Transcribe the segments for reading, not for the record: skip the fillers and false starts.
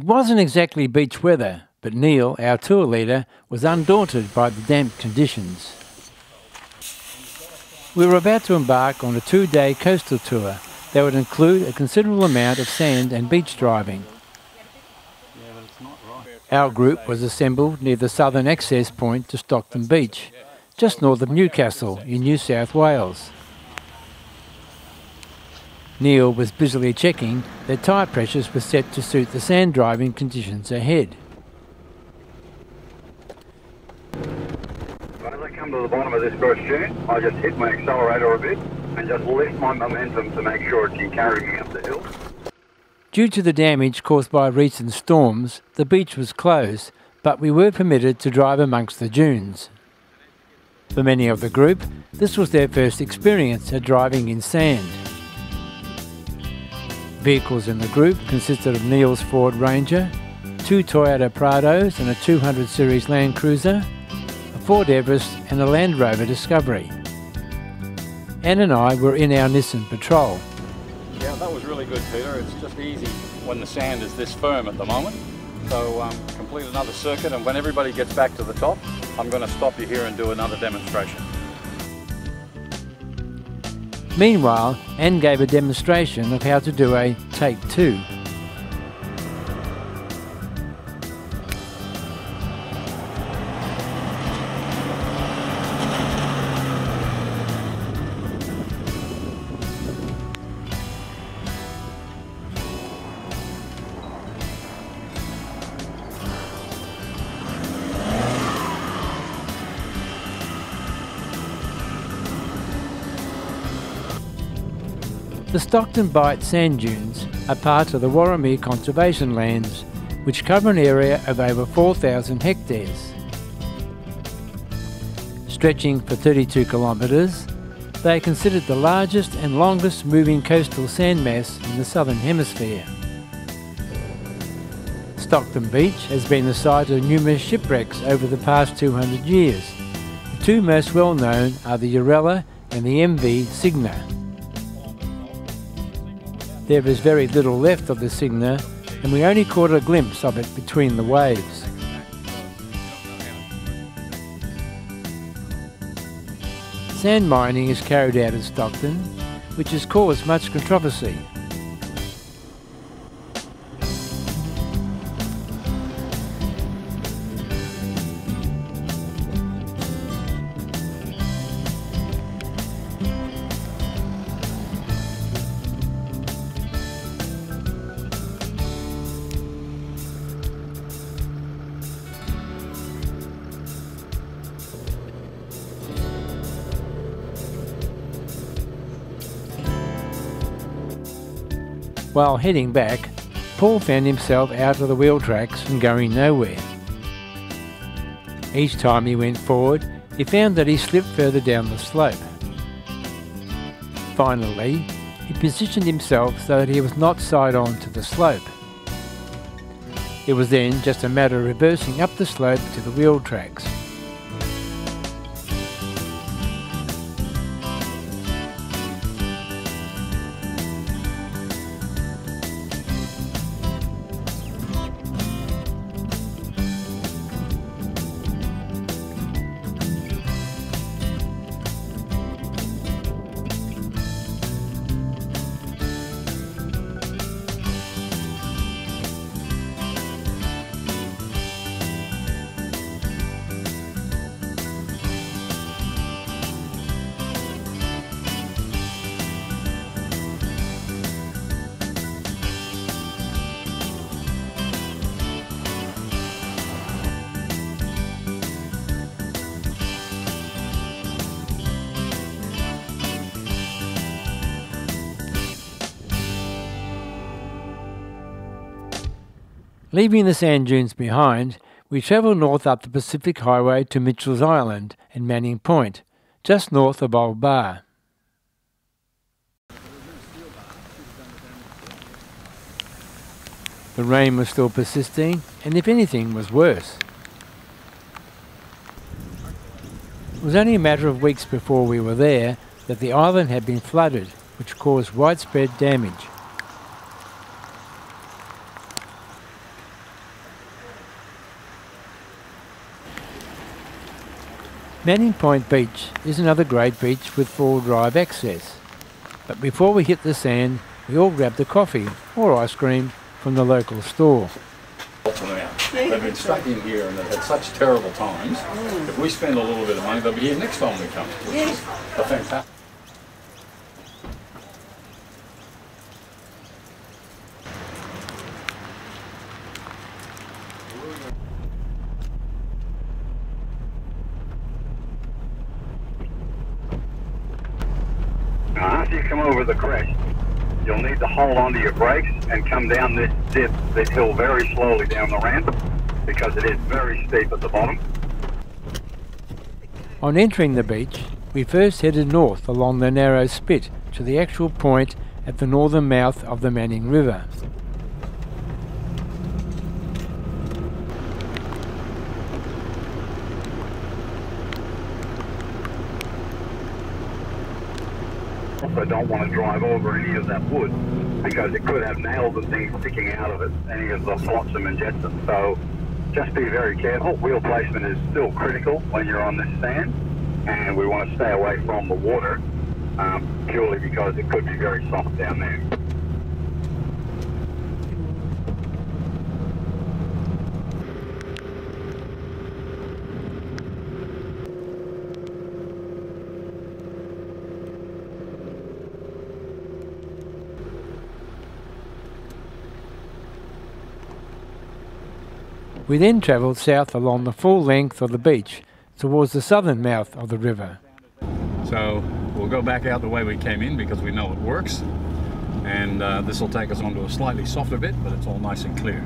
wasn't exactly beach weather, but Neil, our tour leader, was undaunted by the damp conditions. We were about to embark on a 2-day coastal tour that would include a considerable amount of sand and beach driving. Our group was assembled near the southern access point to Stockton Beach, just north of Newcastle in New South Wales. Neil was busily checking that tyre pressures were set to suit the sand driving conditions ahead. As I come to the bottom of this first dune, I just hit my accelerator a bit and just lift my momentum to make sure it can carry me up the hill. Due to the damage caused by recent storms, the beach was closed, but we were permitted to drive amongst the dunes. For many of the group, this was their first experience at driving in sand. Vehicles in the group consisted of Neil's Ford Ranger, 2 Toyota Prados and a 200 series Land Cruiser, a Ford Everest and a Land Rover Discovery. Anne and I were in our Nissan Patrol. Yeah, that was really good, Peter. It's just easy when the sand is this firm at the moment. So complete another circuit, and when everybody gets back to the top, I'm going to stop you here and do another demonstration. Meanwhile, Anne gave a demonstration of how to do a take 2. The Stockton Beach sand dunes are part of the Warramie Conservation Lands, which cover an area of over 4,000 hectares. Stretching for 32 kilometres, they are considered the largest and longest moving coastal sand mass in the Southern Hemisphere. Stockton Beach has been the site of numerous shipwrecks over the past 200 years. The 2 most well known are the Urella and the MV Cygna. There is very little left of the Cygna, and we only caught a glimpse of it between the waves. Sand mining is carried out at Stockton, which has caused much controversy. While heading back, Paul found himself out of the wheel tracks and going nowhere. Each time he went forward, he found that he slipped further down the slope. Finally, he positioned himself so that he was not side on to the slope. It was then just a matter of reversing up the slope to the wheel tracks. Leaving the sand dunes behind, we travelled north up the Pacific Highway to Mitchell's Island and Manning Point, just north of Old Bar. The rain was still persisting, and if anything was worse. It was only a matter of weeks before we were there that the island had been flooded, which caused widespread damage. Manning Point Beach is another great beach with four drive access. But before we hit the sand, we all grabbed a coffee or ice cream from the local store. They've been stuck in here and they've had such terrible times. If we spend a little bit of money, they'll be here next time we come. Yes. Fantastic. Now, after you come over the crest, you'll need to hold onto your brakes and come down this hill very slowly down the ramp because it is very steep at the bottom. On entering the beach, we first headed north along the narrow spit to the actual point at the northern mouth of the Manning River. Also don't want to drive over any of that wood because it could have nails and things sticking out of it, any of the flotsam and jetsam. So just be very careful. Wheel placement is still critical when you're on this sand, and we want to stay away from the water purely because it could be very soft down there. We then travelled south along the full length of the beach towards the southern mouth of the river. So we'll go back out the way we came in because we know it works. And this will take us onto a slightly softer bit, but it's all nice and clear.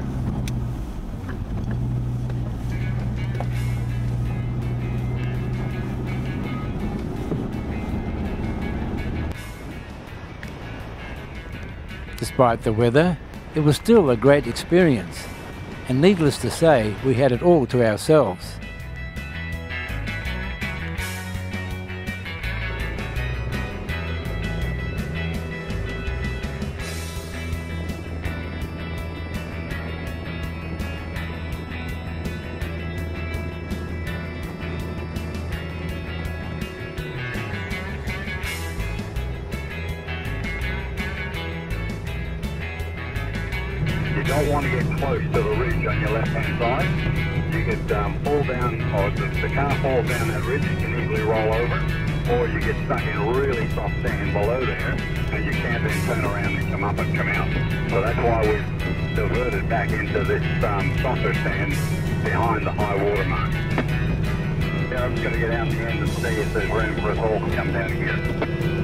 Despite the weather, it was still a great experience. And needless to say, we had it all to ourselves. You don't want to get close to the ridge on your left-hand side. You could fall down, or the car falls down that ridge, you can easily roll over, or you get stuck in really soft sand below there, and you can't then turn around and come up and come out. So that's why we've diverted back into this softer sand behind the high water mark. Yeah, I'm just going to get out the end and see if there's room for us all to come down here.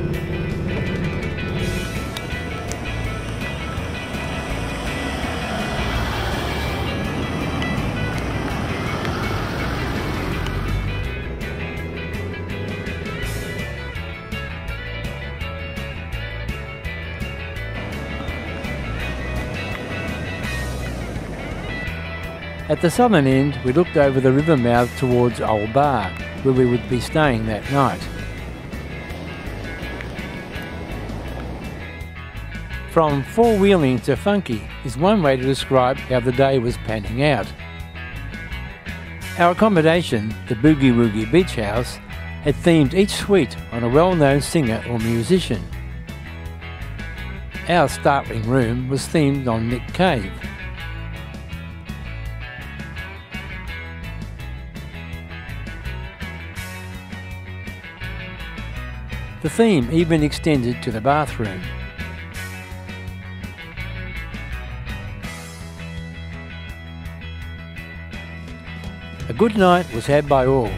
At the southern end, we looked over the river mouth towards Old Bar, where we would be staying that night. From four-wheeling to funky is one way to describe how the day was panning out. Our accommodation, the Boogie Woogie Beach House, had themed each suite on a well-known singer or musician. Our startling room was themed on Nick Cave. The theme even extended to the bathroom. A good night was had by all.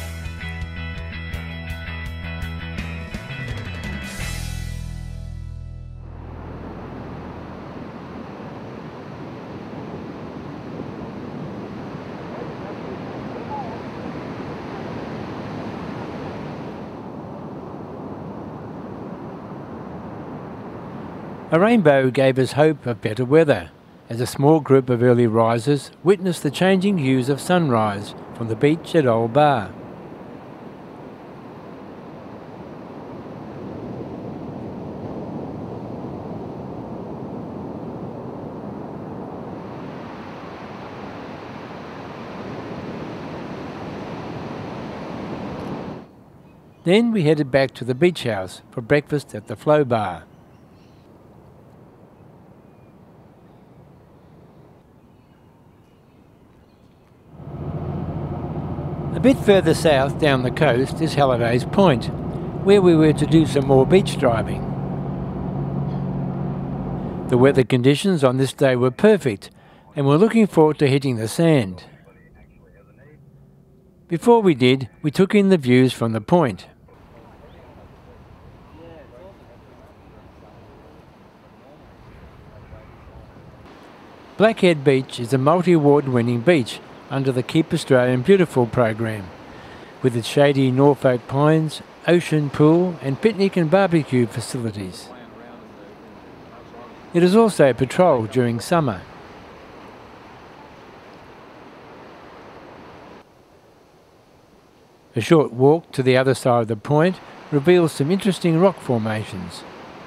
A rainbow gave us hope of better weather, as a small group of early risers witnessed the changing hues of sunrise from the beach at Old Bar. Then we headed back to the beach house for breakfast at the Flow Bar. A bit further south down the coast is Halliday's Point, where we were to do some more beach driving. The weather conditions on this day were perfect, and we're looking forward to hitting the sand. Before we did, we took in the views from the point. Blackhead Beach is a multi-award winning beach under the Keep Australian Beautiful program, with its shady Norfolk pines, ocean pool and picnic and barbecue facilities. It is also patrolled during summer. A short walk to the other side of the point reveals some interesting rock formations.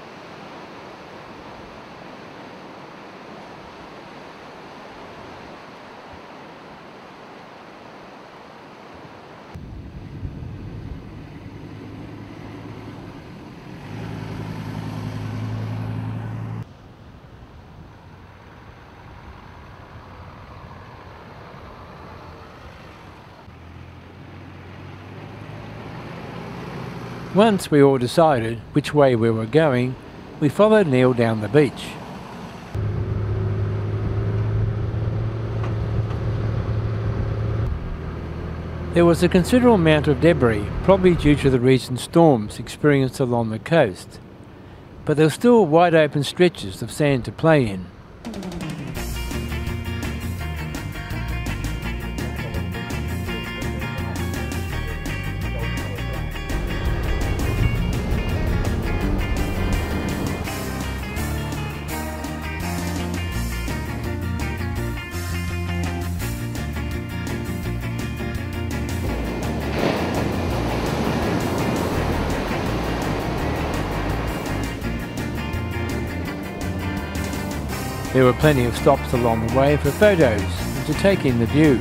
Once we all decided which way we were going, we followed Neil down the beach. There was a considerable amount of debris, probably due to the recent storms experienced along the coast, but there were still wide open stretches of sand to play in. There were plenty of stops along the way for photos and to take in the view.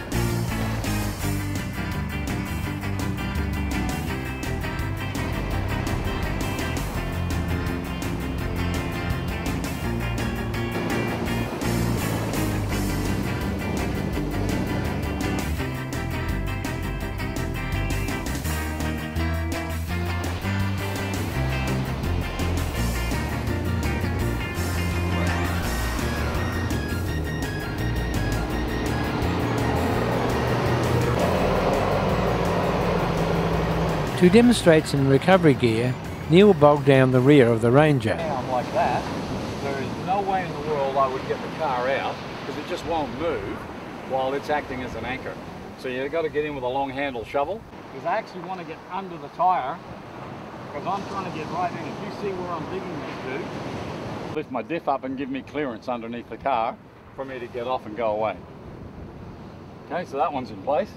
To demonstrate some recovery gear, Neil bogged down the rear of the Ranger. Down like that, there is no way in the world I would get the car out because it just won't move while it's acting as an anchor. So you've got to get in with a long handle shovel because I actually want to get under the tyre because I'm trying to get right in. If you see where I'm digging this to, lift my diff up and give me clearance underneath the car for me to get off and go away. Okay, so that one's in place.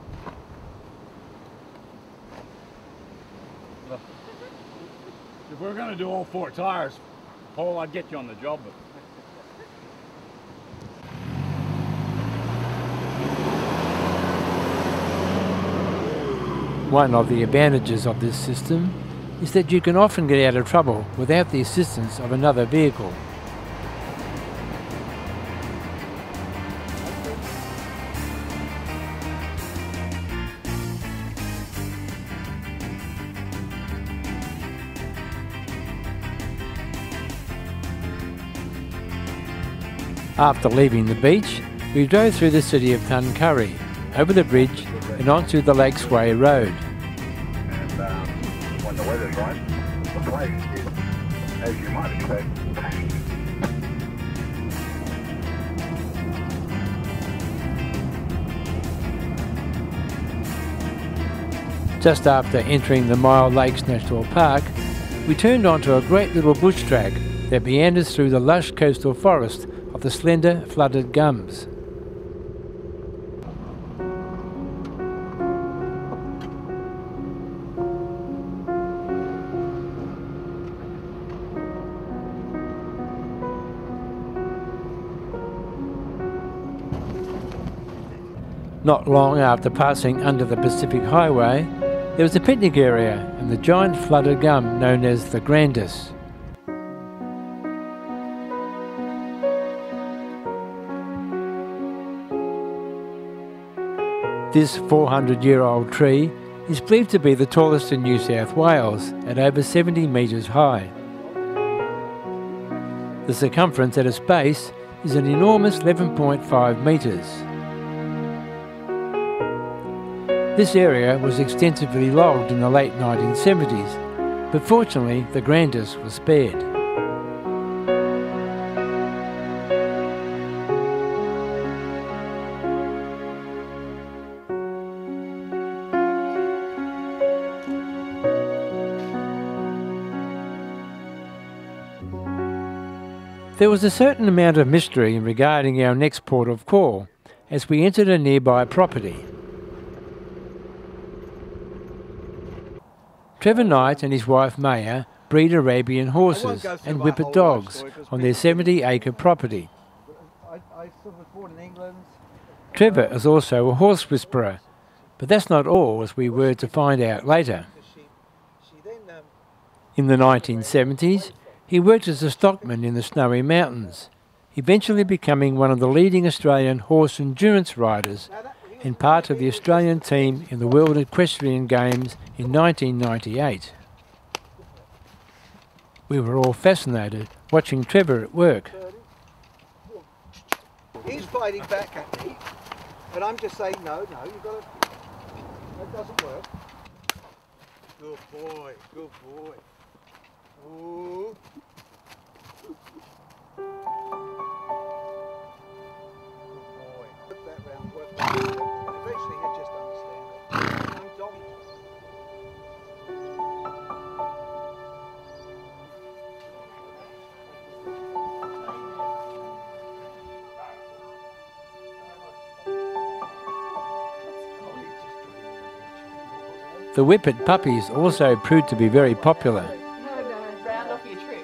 If we're going to do all 4 tires, Paul, I'd get you on the job. But one of the advantages of this system is that you can often get out of trouble without the assistance of another vehicle. After leaving the beach, we drove through the city of Tuncurry, over the bridge and onto the Lakes Way Road. And when the weather's right, the place is, as you might expect, packed. Just after entering the Mile Lakes National Park, we turned onto a great little bush track that meanders through the lush coastal forest of the slender, flooded gums. Not long after passing under the Pacific Highway, There was a picnic area and the giant flooded gum known as the Grandis. This 400-year-old tree is believed to be the tallest in New South Wales at over 70 metres high. The circumference at its base is an enormous 11.5 metres. This area was extensively logged in the late 1970s, but fortunately the Grandis was spared. There was a certain amount of mystery regarding our next port of call as we entered a nearby property. Trevor Knight and his wife Maya breed Arabian horses and whippet dogs on their 70-acre property. Trevor is also a horse whisperer, but that's not all, as we were to find out later. In the 1970s, he worked as a stockman in the Snowy Mountains, eventually becoming one of the leading Australian horse endurance riders and part of the Australian team in the World Equestrian Games in 1998. We were all fascinated watching Trevor at work. He's fighting back at me, but I'm just saying, no, you've got to, that doesn't work. Good boy, good boy. Ooh. Good boy. Work that round, work that round. And eventually he'll just understand it. I'm dominant. The whippet puppies also proved to be very popular. Round off your trip.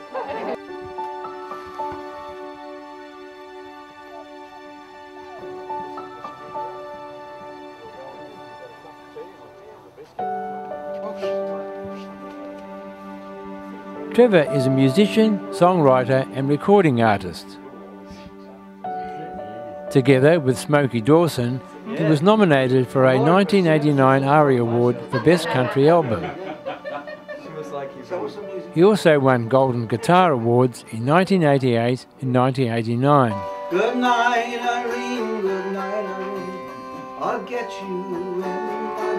Trevor is a musician, songwriter and recording artist. Together with Smokey Dawson, he was nominated for a 1989 ARIA Award for Best Country Album. He also won Golden Guitar Awards in 1988 and 1989. Good night, Irene, good night, Irene. I'll get you in my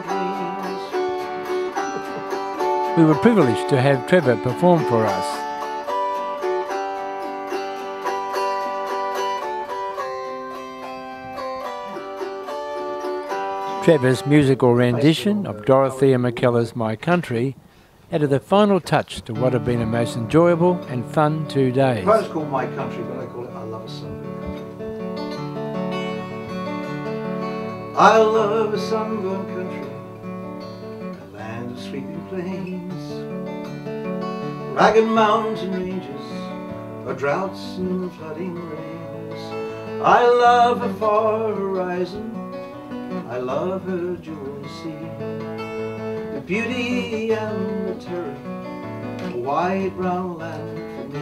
dreams. We were privileged to have Trevor perform for us. Trevor's musical rendition of Dorothea McKellar's My Country added the final touch to what have been a most enjoyable and fun 2 days. It's called My Country, but I call it I Love a Sunburned Country. I love a sunburned country, a land of sweeping plains, ragged mountain ranges, or droughts and flooding rains. I love a far horizon, I love her jeweled sea, the beauty and the terror, a wide brown land for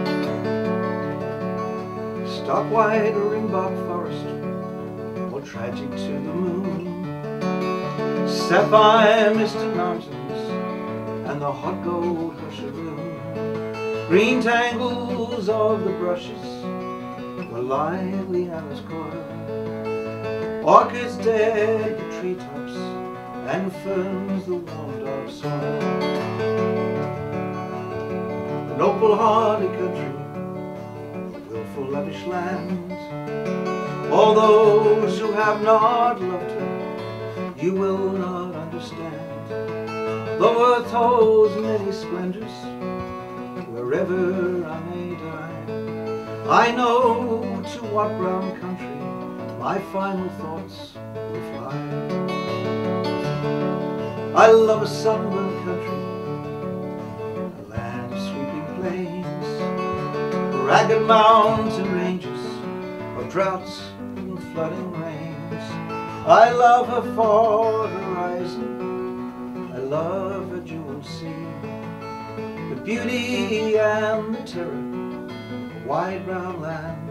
me. Stark white rimbark forest, or tragic to the moon, sapphire misted mountains, and the hot gold husharoon. Green tangles of the brushes, where lively animals coil, orchids dead the treetops, and ferns the warmed up soil. An opal hardy country, willful lavish land. All those who have not loved her, you will not understand. Though earth holds many splendors, wherever I may die, I know to what brown country my final thoughts will fly. I love a sunburned country, a land of sweeping plains, ragged mountain ranges, of droughts and flooding rains. I love a far horizon, I love a jeweled sea, the beauty and the terror, a wide brown land